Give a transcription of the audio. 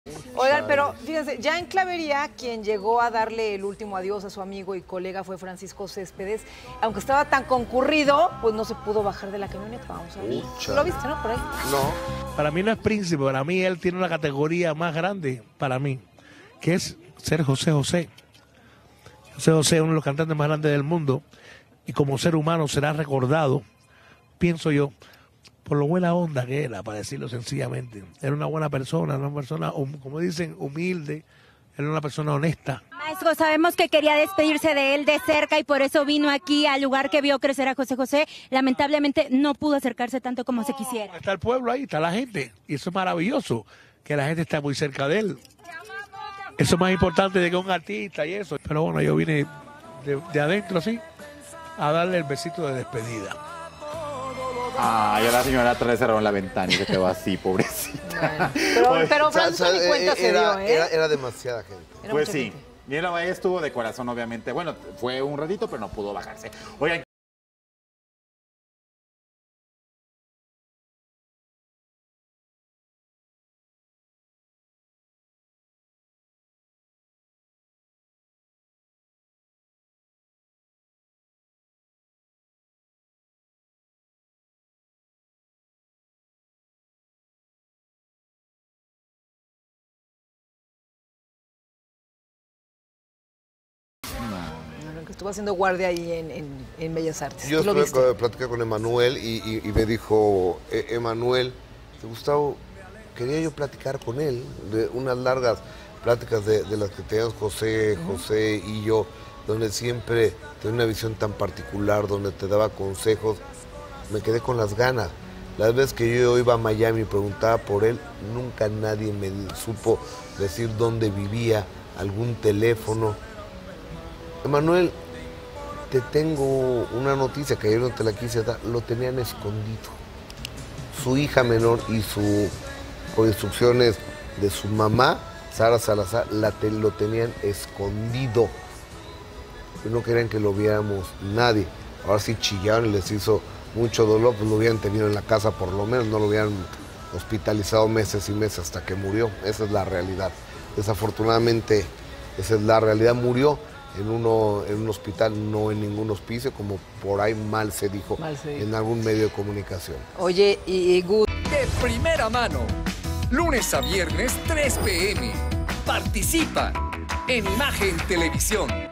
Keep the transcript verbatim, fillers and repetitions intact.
Oigan, pero fíjense, ya en Clavería, quien llegó a darle el último adiós a su amigo y colega fue Francisco Céspedes. Aunque estaba tan concurrido, pues no se pudo bajar de la camioneta. Vamos a ver. ¿Tú lo viste, no? Por ahí. No. Para mí no es príncipe, para mí él tiene una categoría más grande, para mí, que es ser José José. José José es uno de los cantantes más grandes del mundo y como ser humano será recordado, pienso yo, por lo buena onda que era, para decirlo sencillamente. Era una buena persona, una persona, como dicen, humilde, era una persona honesta. Maestro, sabemos que quería despedirse de él de cerca y por eso vino aquí al lugar que vio crecer a José José. Lamentablemente no pudo acercarse tanto como se quisiera. Está el pueblo ahí, está la gente, y eso es maravilloso, que la gente está muy cerca de él. Eso es más importante de que un artista y eso. Pero bueno, yo vine de, de adentro así, a darle el besito de despedida. Ay, a la señora atrás cerraron la ventana y se quedó así, pobrecita. Bueno, pero, pero Francisco ni cuenta se era, dio, ¿eh? Era, era demasiada gente. Era Pues mucha sí. gente. Mira, ahí estuvo de corazón, obviamente. Bueno, fue un ratito, pero no pudo bajarse. Oigan. Que estuvo haciendo guardia ahí en, en, en Bellas Artes. Yo ¿Tú lo estuve viste? platicando con Emanuel y, y, y me dijo, e Emanuel, Gustavo, quería yo platicar con él, de unas largas pláticas de, de las que teníamos José, uh-huh. José y yo, donde siempre tenía una visión tan particular, donde te daba consejos. Me quedé con las ganas. Las veces que yo iba a Miami y preguntaba por él, nunca nadie me supo decir dónde vivía, algún teléfono. Emanuel, te tengo una noticia que ayer no te la quise dar, lo tenían escondido. Su hija menor y su, por instrucciones de su mamá, Sara Salazar, la te, lo tenían escondido. Y no querían que lo viéramos nadie. Ahora sí chillaron y les hizo mucho dolor, pues lo hubieran tenido en la casa por lo menos, no lo hubieran hospitalizado meses y meses hasta que murió. Esa es la realidad. Desafortunadamente, esa es la realidad, murió. En, uno, en un hospital, no en ningún hospicio, como por ahí mal se dijo mal se dijo. En algún medio de comunicación. Oye, y, y Gus... De primera mano, lunes a viernes, tres pe eme. Participa en Imagen Televisión.